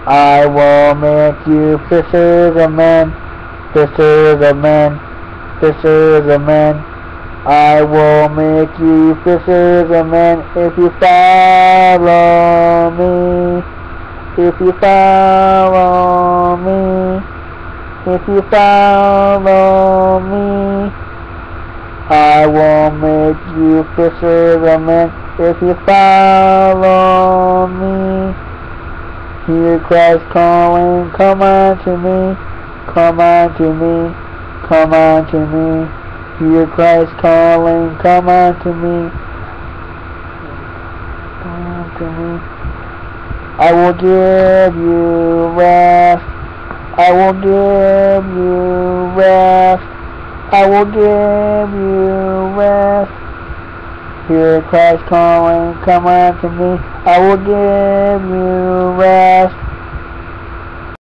I will make you fishers of men, fishers of men, fishers of men. I will make you fishers of men if you follow me. If you follow me. If you follow me. I will make you fishers of men if you follow me. Hear Christ calling, come unto me, come unto me, come unto me. Hear Christ calling, come unto me, come unto me. I will give you rest, I will give you rest, I will give you rest. Hear Christ calling, come unto me, I will give you rest.